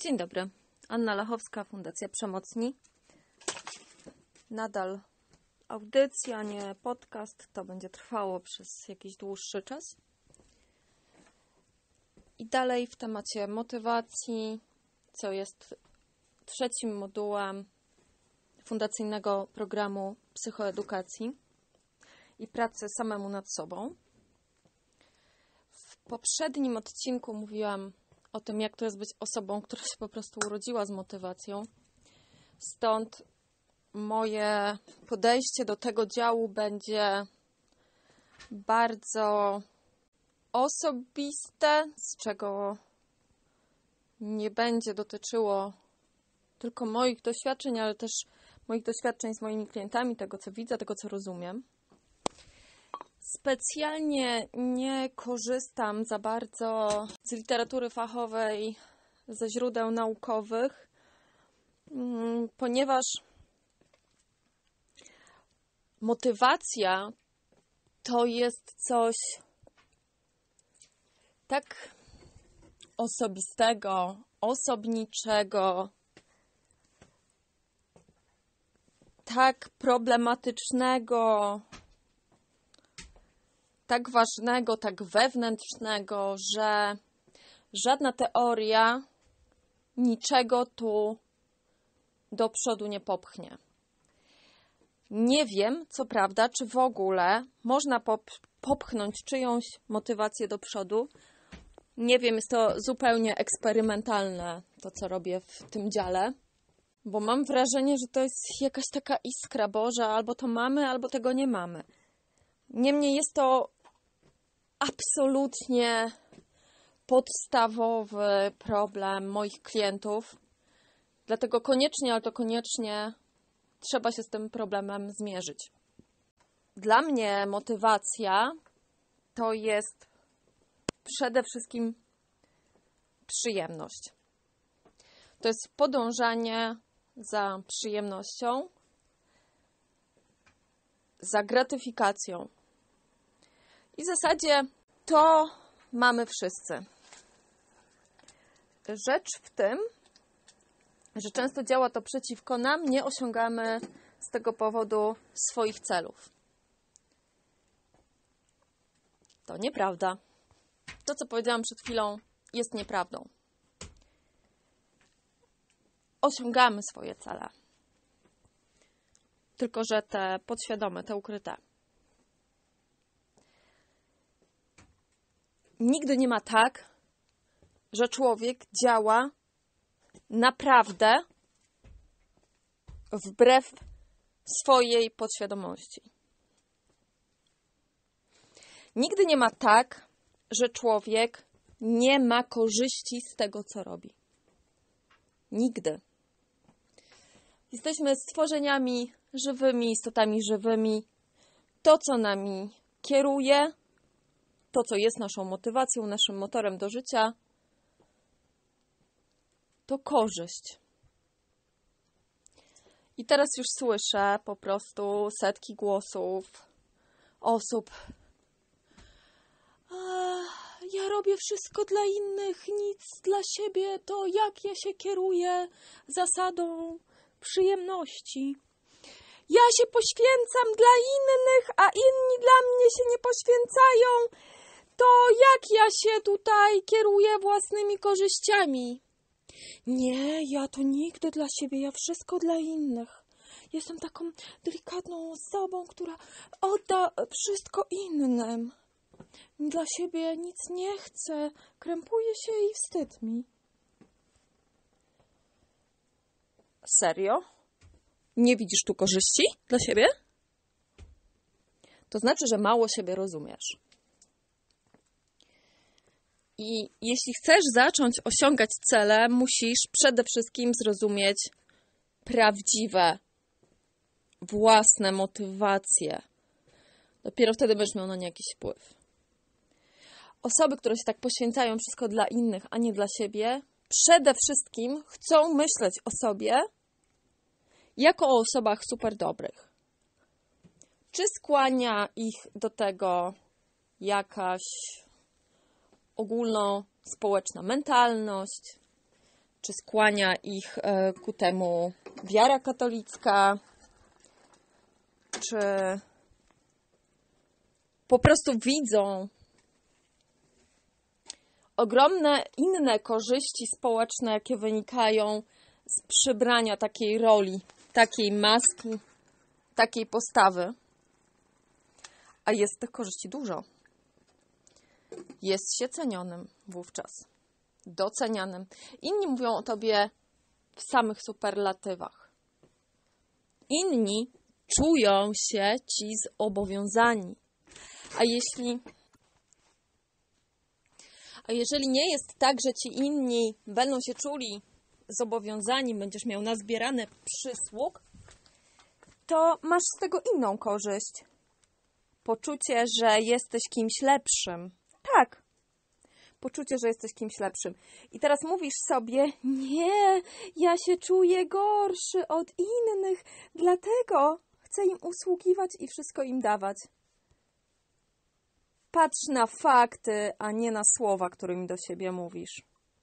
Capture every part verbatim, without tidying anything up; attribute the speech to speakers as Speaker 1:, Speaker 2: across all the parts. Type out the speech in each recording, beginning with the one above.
Speaker 1: Dzień dobry. Anna Lachowska, Fundacja Przemocni. Nadal audycja, nie podcast. To będzie trwało przez jakiś dłuższy czas. I dalej w temacie motywacji, co jest trzecim modułem fundacyjnego programu psychoedukacji i pracy samemu nad sobą. W poprzednim odcinku mówiłam o tym, jak to jest być osobą, która się po prostu urodziła z motywacją. Stąd moje podejście do tego działu będzie bardzo osobiste, z czego nie będzie dotyczyło tylko moich doświadczeń, ale też moich doświadczeń z moimi klientami, tego co widzę, tego co rozumiem. Specjalnie nie korzystam za bardzo z literatury fachowej, ze źródeł naukowych, ponieważ motywacja to jest coś tak osobistego, osobniczego, tak problematycznego, tak ważnego, tak wewnętrznego, że żadna teoria niczego tu do przodu nie popchnie. Nie wiem, co prawda, czy w ogóle można pop- popchnąć czyjąś motywację do przodu. Nie wiem, jest to zupełnie eksperymentalne, to co robię w tym dziale, bo mam wrażenie, że to jest jakaś taka iskra Boża, albo to mamy, albo tego nie mamy. Niemniej jest to absolutnie podstawowy problem moich klientów. Dlatego koniecznie, ale to koniecznie trzeba się z tym problemem zmierzyć. Dla mnie motywacja to jest przede wszystkim przyjemność. To jest podążanie za przyjemnością, za gratyfikacją. I w zasadzie to mamy wszyscy. Rzecz w tym, że często działa to przeciwko nam, nie osiągamy z tego powodu swoich celów. To nieprawda. To, co powiedziałam przed chwilą, jest nieprawdą. Osiągamy swoje cele. Tylko że te podświadome, te ukryte. Nigdy nie ma tak, że człowiek działa naprawdę wbrew swojej podświadomości. Nigdy nie ma tak, że człowiek nie ma korzyści z tego, co robi. Nigdy. Jesteśmy stworzeniami żywymi, istotami żywymi. To, co nami kieruje, to, co jest naszą motywacją, naszym motorem do życia, to korzyść. I teraz już słyszę po prostu setki głosów osób. Ja robię wszystko dla innych, nic dla siebie, to jak ja się kieruję zasadą przyjemności. Ja się poświęcam dla innych, a inni dla mnie się nie poświęcają. To jak ja się tutaj kieruję własnymi korzyściami? Nie, ja to nigdy dla siebie, ja wszystko dla innych. Jestem taką delikatną osobą, która odda wszystko innym. Dla siebie nic nie chcę, krępuje się i wstyd mi. Serio? Nie widzisz tu korzyści dla siebie? To znaczy, że mało siebie rozumiesz. I jeśli chcesz zacząć osiągać cele, musisz przede wszystkim zrozumieć prawdziwe, własne motywacje. Dopiero wtedy będziesz miał na nie jakiś wpływ. Osoby, które się tak poświęcają wszystko dla innych, a nie dla siebie, przede wszystkim chcą myśleć o sobie jako o osobach super dobrych. Czy skłania ich do tego jakaś ogólnospołeczna mentalność, czy skłania ich ku temu wiara katolicka, czy po prostu widzą ogromne inne korzyści społeczne, jakie wynikają z przybrania takiej roli, takiej maski, takiej postawy. A jest tych korzyści dużo. Jest się cenionym wówczas, docenianym. Inni mówią o tobie w samych superlatywach. Inni czują się ci zobowiązani. A jeśli, a jeżeli nie jest tak, że ci inni będą się czuli zobowiązani, będziesz miał nazbierane przysług, to masz z tego inną korzyść. Poczucie, że jesteś kimś lepszym. Tak. Poczucie, że jesteś kimś lepszym. I teraz mówisz sobie, nie, ja się czuję gorszy od innych, dlatego chcę im usługiwać i wszystko im dawać. Patrz na fakty, a nie na słowa, którymi do siebie mówisz.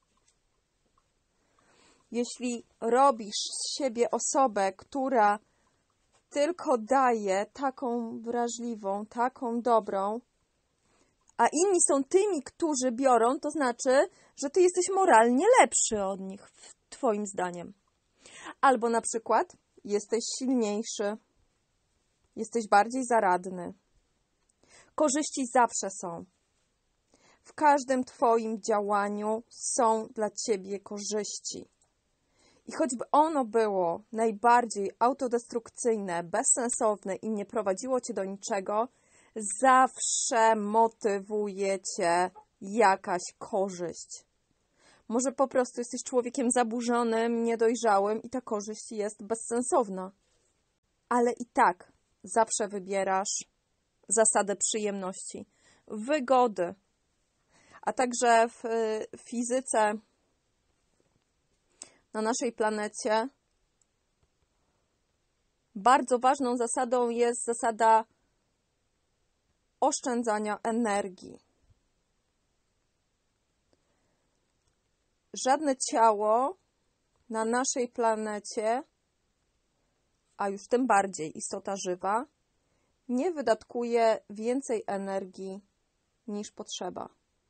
Speaker 1: Jeśli robisz z siebie osobę, która tylko daje taką wrażliwą, taką dobrą, a inni są tymi, którzy biorą, to znaczy, że ty jesteś moralnie lepszy od nich, twoim zdaniem. Albo na przykład jesteś silniejszy, jesteś bardziej zaradny. Korzyści zawsze są. W każdym twoim działaniu są dla ciebie korzyści. I choćby ono było najbardziej autodestrukcyjne, bezsensowne i nie prowadziło cię do niczego, zawsze motywuje cię jakaś korzyść. Może po prostu jesteś człowiekiem zaburzonym, niedojrzałym i ta korzyść jest bezsensowna. Ale i tak zawsze wybierasz zasadę przyjemności, wygody. A także w fizyce na naszej planecie bardzo ważną zasadą jest zasada oszczędzania energii. Żadne ciało na naszej planecie, a już tym bardziej istota żywa, nie wydatkuje więcej energii niż potrzeba.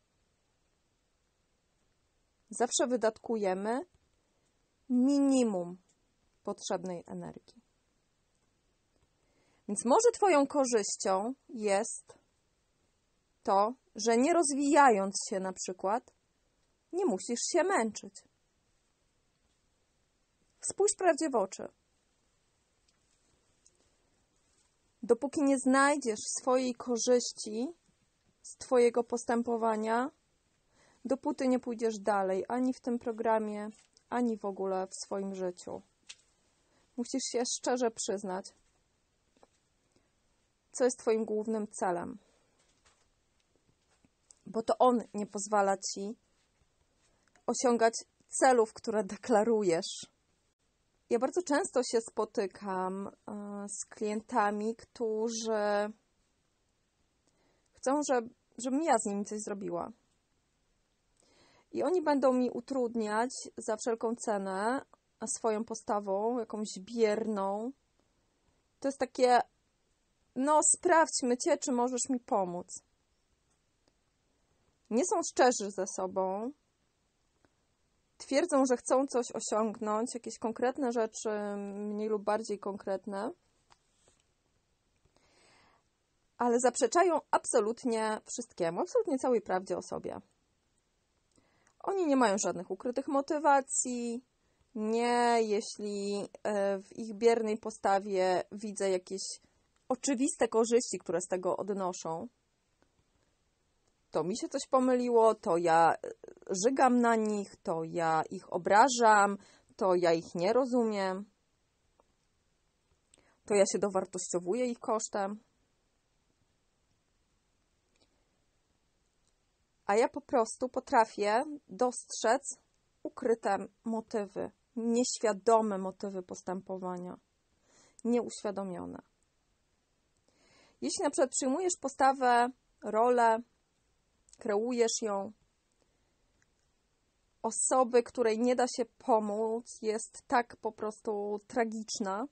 Speaker 1: Zawsze wydatkujemy minimum potrzebnej energii. Więc może twoją korzyścią jest to, że nie rozwijając się na przykład, nie musisz się męczyć. Spójrz prawdzie w oczy. Dopóki nie znajdziesz swojej korzyści z twojego postępowania, dopóty nie pójdziesz dalej ani w tym programie, ani w ogóle w swoim życiu. Musisz się szczerze przyznać, co jest twoim głównym celem. Bo to on nie pozwala ci osiągać celów, które deklarujesz. Ja bardzo często się spotykam z klientami, którzy chcą, żeby, żebym ja z nimi coś zrobiła. I oni będą mi utrudniać za wszelką cenę swoją postawą, jakąś bierną. To jest takie, no sprawdźmy cię, czy możesz mi pomóc. Nie są szczerzy ze sobą. Twierdzą, że chcą coś osiągnąć, jakieś konkretne rzeczy, mniej lub bardziej konkretne, ale zaprzeczają absolutnie wszystkiemu, absolutnie całej prawdzie o sobie. Oni nie mają żadnych ukrytych motywacji, nie, jeśli w ich biernej postawie widzę jakieś oczywiste korzyści, które z tego odnoszą, to mi się coś pomyliło, to ja żygam na nich, to ja ich obrażam, to ja ich nie rozumiem, to ja się dowartościowuję ich kosztem. A ja po prostu potrafię dostrzec ukryte motywy, nieświadome motywy postępowania, nieuświadomione. Jeśli na przykład przyjmujesz postawę, rolę, kreujesz ją, osoby, której nie da się pomóc, jest tak po prostu tragiczna,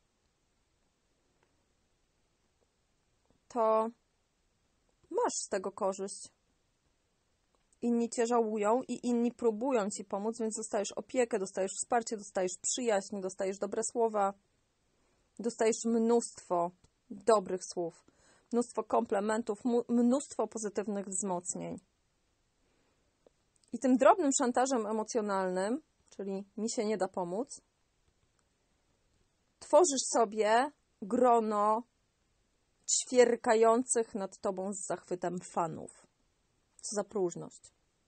Speaker 1: to masz z tego korzyść. Inni cię żałują i inni próbują ci pomóc, więc dostajesz opiekę, dostajesz wsparcie, dostajesz przyjaźń, dostajesz dobre słowa, dostajesz mnóstwo dobrych słów, mnóstwo komplementów, mnóstwo pozytywnych wzmocnień. I tym drobnym szantażem emocjonalnym, czyli mi się nie da pomóc, tworzysz sobie grono ćwierkających nad tobą z zachwytem fanów. Co za próżność.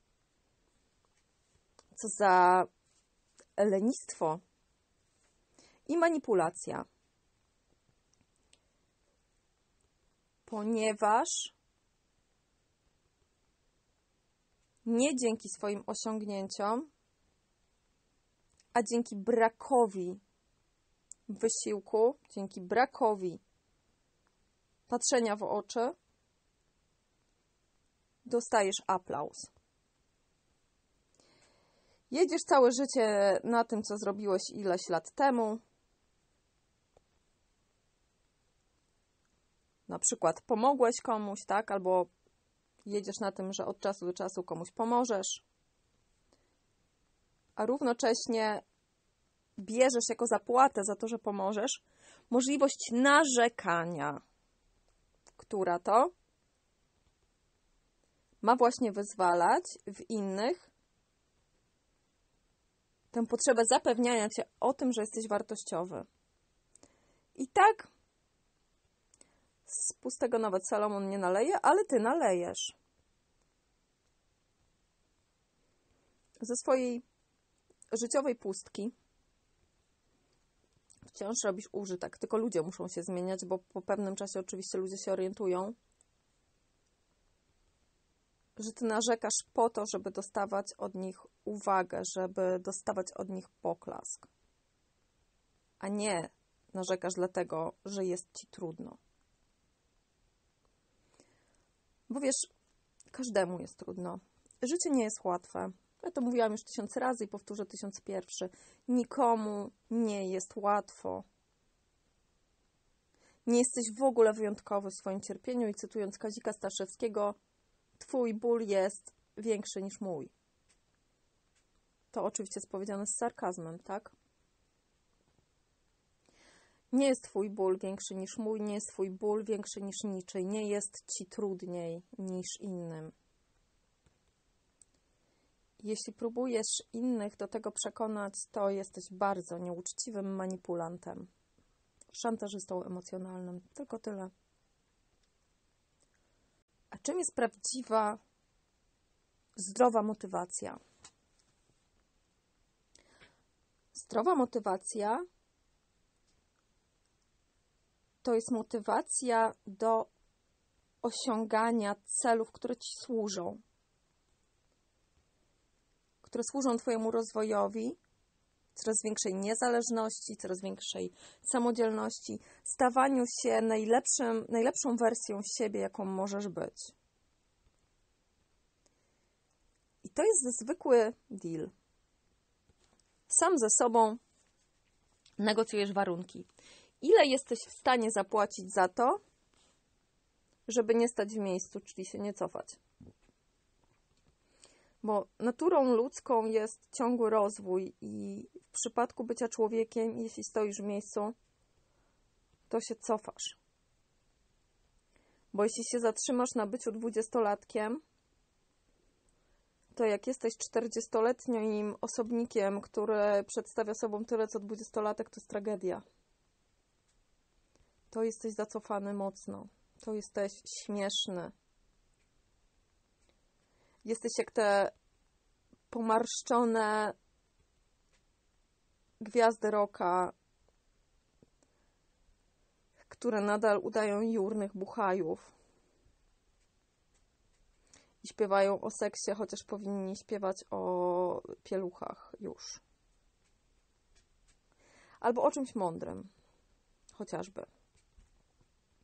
Speaker 1: Co za lenistwo i manipulacja. Ponieważ nie dzięki swoim osiągnięciom, a dzięki brakowi wysiłku, dzięki brakowi patrzenia w oczy, dostajesz aplauz. Jedziesz całe życie na tym, co zrobiłeś ileś lat temu. Na przykład pomogłeś komuś, tak? Albo jedziesz na tym, że od czasu do czasu komuś pomożesz. A równocześnie bierzesz jako zapłatę za to, że pomożesz, możliwość narzekania, która to ma właśnie wyzwalać w innych tę potrzebę zapewniania cię o tym, że jesteś wartościowy. I tak z pustego nawet Salomon nie naleje, ale ty nalejesz. Ze swojej życiowej pustki wciąż robisz użytek, tylko ludzie muszą się zmieniać, bo po pewnym czasie oczywiście ludzie się orientują, że ty narzekasz po to, żeby dostawać od nich uwagę, żeby dostawać od nich poklask, a nie narzekasz dlatego, że jest ci trudno. Bo wiesz, każdemu jest trudno. Życie nie jest łatwe. Ja to mówiłam już tysiąc razy i powtórzę tysiąc pierwszy. Nikomu nie jest łatwo. Nie jesteś w ogóle wyjątkowy w swoim cierpieniu i cytując Kazika Staszewskiego, twój ból jest większy niż mój. To oczywiście jest powiedziane z sarkazmem, tak? Nie jest twój ból większy niż mój, nie jest twój ból większy niż niczyj, nie jest ci trudniej niż innym. Jeśli próbujesz innych do tego przekonać, to jesteś bardzo nieuczciwym manipulantem, szantażystą emocjonalnym. Tylko tyle. A czym jest prawdziwa, zdrowa motywacja? Zdrowa motywacja to jest motywacja do osiągania celów, które ci służą. Które służą twojemu rozwojowi, coraz większej niezależności, coraz większej samodzielności, stawaniu się najlepszym, najlepszą wersją siebie, jaką możesz być. I to jest zwykły deal. Sam ze sobą negocjujesz warunki. Ile jesteś w stanie zapłacić za to, żeby nie stać w miejscu, czyli się nie cofać? Bo naturą ludzką jest ciągły rozwój i w przypadku bycia człowiekiem, jeśli stoisz w miejscu, to się cofasz. Bo jeśli się zatrzymasz na byciu dwudziestolatkiem, to jak jesteś czterdziestoletnim osobnikiem, który przedstawia sobą tyle co dwudziestolatek, to jest tragedia. To jesteś zacofany mocno. To jesteś śmieszny. Jesteś jak te pomarszczone gwiazdy rocka, które nadal udają jurnych buchajów i śpiewają o seksie, chociaż powinni śpiewać o pieluchach już. Albo o czymś mądrym, chociażby.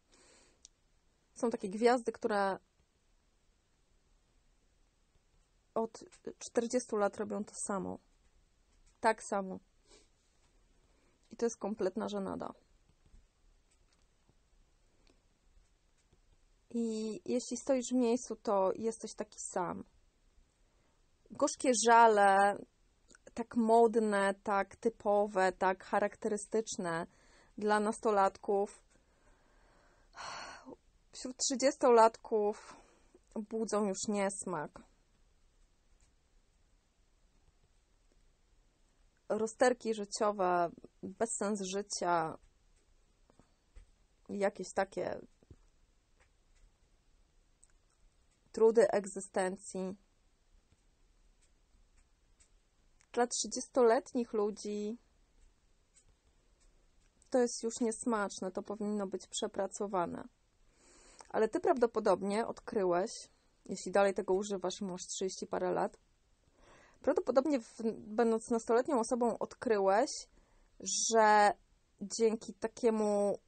Speaker 1: Są takie gwiazdy, które od czterdziestu lat robią to samo. Tak samo. I to jest kompletna żenada. I jeśli stoisz w miejscu, to jesteś taki sam. Gorzkie żale, tak modne, tak typowe, tak charakterystyczne dla nastolatków, wśród trzydziestolatków budzą już niesmak. Rozterki życiowe, bezsens życia, jakieś takie trudy egzystencji. Dla trzydziestoletnich ludzi to jest już niesmaczne, to powinno być przepracowane. Ale ty prawdopodobnie odkryłeś, jeśli dalej tego używasz i masz trzydzieści parę lat, prawdopodobnie w, będąc nastoletnią osobą odkryłeś, że dzięki takiemu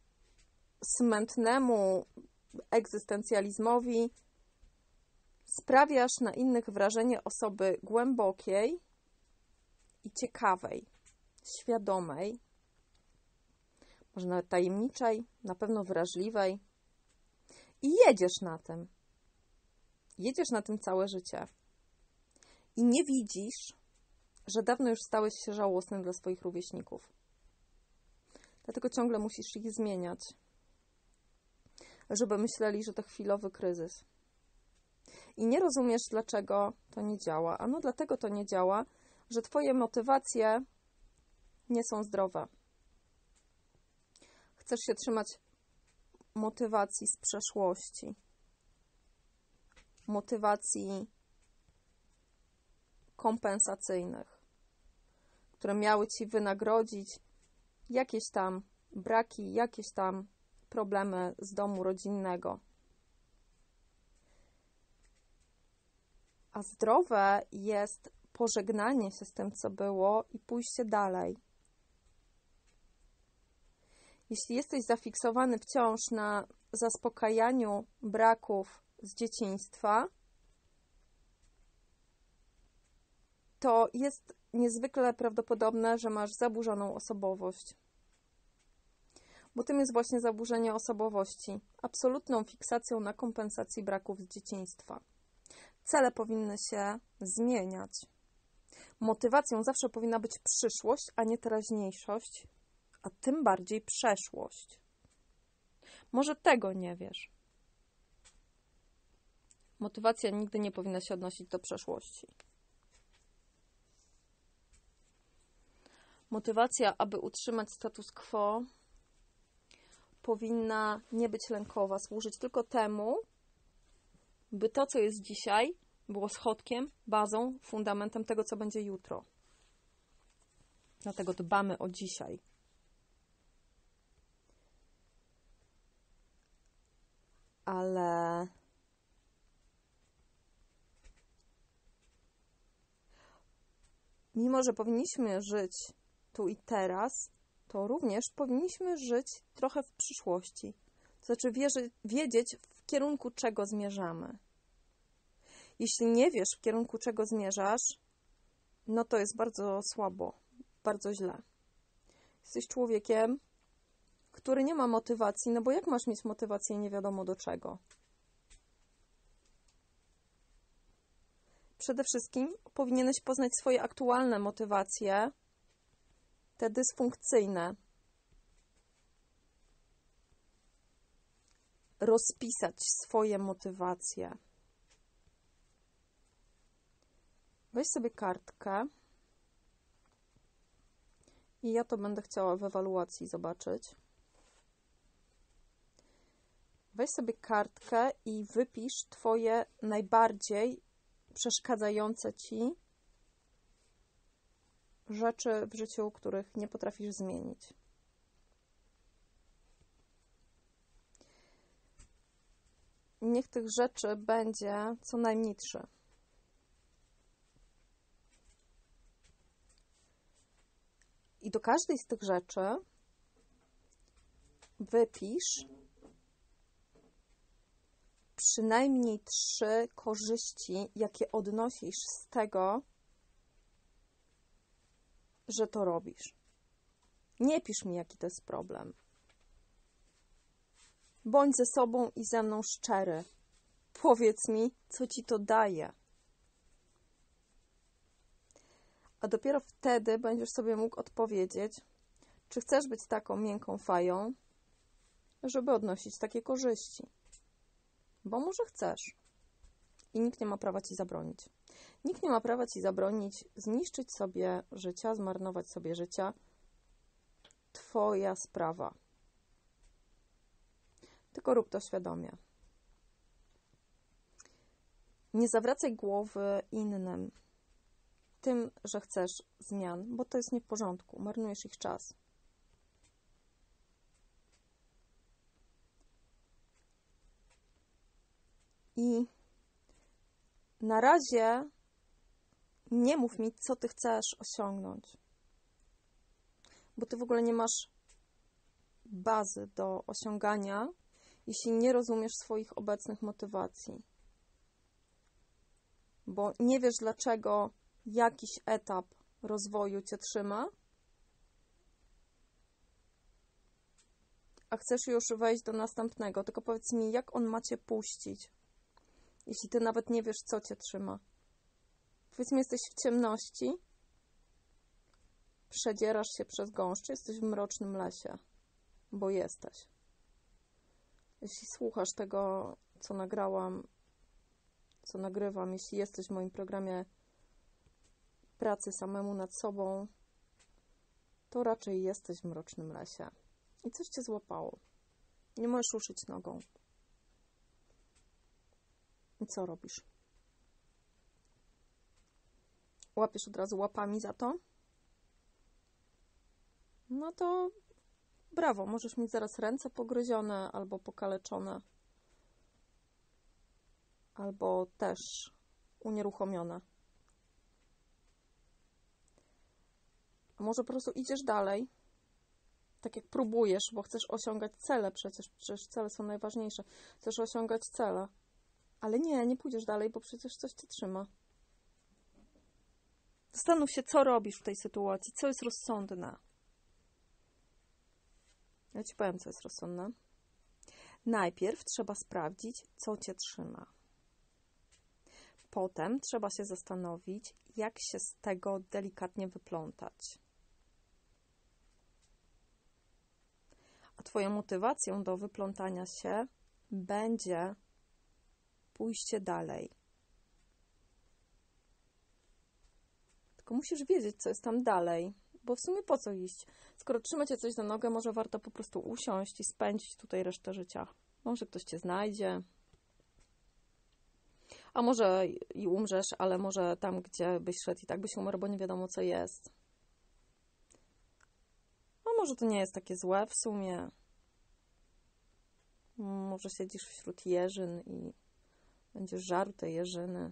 Speaker 1: smętnemu egzystencjalizmowi sprawiasz na innych wrażenie osoby głębokiej i ciekawej, świadomej, może nawet tajemniczej, na pewno wrażliwej. I jedziesz na tym. Jedziesz na tym całe życie. I nie widzisz, że dawno już stałeś się żałosny dla swoich rówieśników. Dlatego ciągle musisz ich zmieniać, żeby myśleli, że to chwilowy kryzys. I nie rozumiesz, dlaczego to nie działa. Ano dlatego to nie działa, że twoje motywacje nie są zdrowe. Chcesz się trzymać motywacji z przeszłości. Motywacji kompensacyjnych, które miały ci wynagrodzić jakieś tam braki, jakieś tam problemy z domu rodzinnego. A zdrowe jest pożegnanie się z tym, co było i pójście dalej. Jeśli jesteś zafiksowany wciąż na zaspokajaniu braków z dzieciństwa, to jest niezwykle prawdopodobne, że masz zaburzoną osobowość. Bo tym jest właśnie zaburzenie osobowości, absolutną fiksacją na kompensacji braków z dzieciństwa. Cele powinny się zmieniać. Motywacją zawsze powinna być przyszłość, a nie teraźniejszość, a tym bardziej przeszłość. Może tego nie wiesz. Motywacja nigdy nie powinna się odnosić do przeszłości. Motywacja, aby utrzymać status quo, powinna nie być lękowa, służyć tylko temu, by to, co jest dzisiaj, było schodkiem, bazą, fundamentem tego, co będzie jutro. Dlatego dbamy o dzisiaj. Ale mimo, że powinniśmy żyć tu i teraz, to również powinniśmy żyć trochę w przyszłości. To znaczy wierzy, wiedzieć, w kierunku czego zmierzamy. Jeśli nie wiesz, w kierunku czego zmierzasz, no to jest bardzo słabo, bardzo źle. Jesteś człowiekiem, który nie ma motywacji, no bo jak masz mieć motywację nie wiadomo do czego? Przede wszystkim powinieneś poznać swoje aktualne motywacje, te dysfunkcyjne. Rozpisać swoje motywacje. Weź sobie kartkę i ja to będę chciała w ewaluacji zobaczyć. Weź sobie kartkę i wypisz twoje najbardziej przeszkadzające ci rzeczy w życiu, których nie potrafisz zmienić. Niech tych rzeczy będzie co najmniej trzy. I do każdej z tych rzeczy wypisz przynajmniej trzy korzyści, jakie odnosisz z tego, że to robisz. Nie pisz mi, jaki to jest problem. Bądź ze sobą i ze mną szczery. Powiedz mi, co ci to daje. A dopiero wtedy będziesz sobie mógł odpowiedzieć, czy chcesz być taką miękką fają, żeby odnosić takie korzyści. Bo może chcesz. I nikt nie ma prawa ci zabronić. Nikt nie ma prawa ci zabronić zniszczyć sobie życia, zmarnować sobie życia. Twoja sprawa. Tylko rób to świadomie. Nie zawracaj głowy innym tym, że chcesz zmian, bo to jest nie w porządku. Marnujesz ich czas. I na razie nie mów mi, co ty chcesz osiągnąć. Bo ty w ogóle nie masz bazy do osiągania, jeśli nie rozumiesz swoich obecnych motywacji. Bo nie wiesz, dlaczego jakiś etap rozwoju cię trzyma, a chcesz już wejść do następnego. Tylko powiedz mi, jak on ma cię puścić, jeśli ty nawet nie wiesz, co cię trzyma. Powiedz mi, jesteś w ciemności, przedzierasz się przez gąszcz, jesteś w mrocznym lesie, bo jesteś. Jeśli słuchasz tego, co nagrałam, co nagrywam, jeśli jesteś w moim programie pracy samemu nad sobą, to raczej jesteś w mrocznym lesie i coś cię złapało. Nie możesz ruszyć nogą. I co robisz? Łapiesz od razu łapami za to? No to brawo, możesz mieć zaraz ręce pogryzione albo pokaleczone, albo też unieruchomione. A może po prostu idziesz dalej, tak jak próbujesz, bo chcesz osiągać cele, przecież, przecież cele są najważniejsze. Chcesz osiągać cele, ale nie, nie pójdziesz dalej, bo przecież coś cię trzyma. Zastanów się, co robisz w tej sytuacji, co jest rozsądne. Ja ci powiem, co jest rozsądne. Najpierw trzeba sprawdzić, co cię trzyma. Potem trzeba się zastanowić, jak się z tego delikatnie wyplątać. A twoją motywacją do wyplątania się będzie pójście dalej. Tylko musisz wiedzieć, co jest tam dalej. Bo w sumie po co iść? Skoro trzyma cię coś za nogę, może warto po prostu usiąść i spędzić tutaj resztę życia. Może ktoś cię znajdzie. A może i umrzesz, ale może tam, gdzie byś szedł, i tak byś umarł, bo nie wiadomo, co jest. A może to nie jest takie złe w sumie. Może siedzisz wśród jeżyn i będziesz żarł te jeżyny.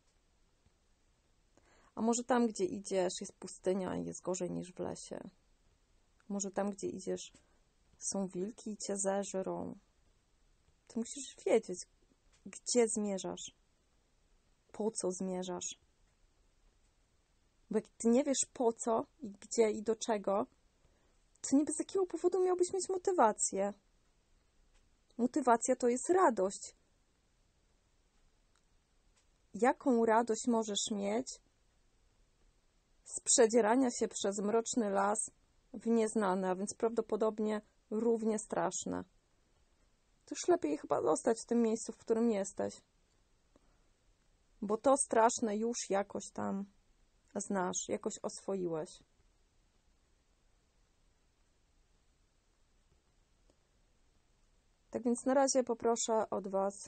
Speaker 1: A może tam, gdzie idziesz, jest pustynia i jest gorzej niż w lesie. Może tam, gdzie idziesz, są wilki i cię zeżrą. Ty musisz wiedzieć, gdzie zmierzasz. Po co zmierzasz. Bo jak ty nie wiesz po co, i gdzie i do czego, to nie bez jakiego powodu miałbyś mieć motywację. Motywacja to jest radość. Jaką radość możesz mieć z przedzierania się przez mroczny las w nieznane, a więc prawdopodobnie równie straszne? To już lepiej chyba zostać w tym miejscu, w którym jesteś. Bo to straszne już jakoś tam znasz, jakoś oswoiłeś. Tak więc na razie poproszę od Was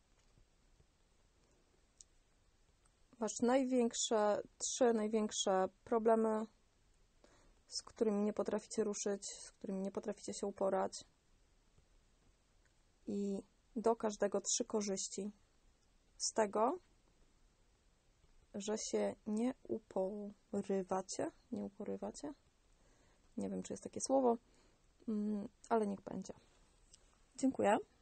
Speaker 1: Wasz największe, trzy największe problemy, z którymi nie potraficie ruszyć, z którymi nie potraficie się uporać. I do każdego trzy korzyści z tego, że się nie uporywacie. Nie uporywacie? Nie wiem, czy jest takie słowo, ale niech będzie. Dziękuję.